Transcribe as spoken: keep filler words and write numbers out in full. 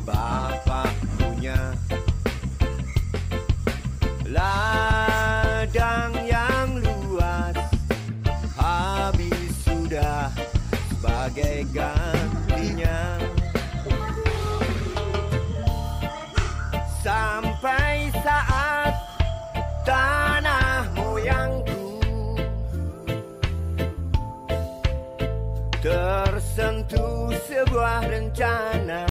Bapak punya ladang yang luas, habis sudah sebagai gantinya. Sampai saat tanah moyangku tersentuh sebuah rencana.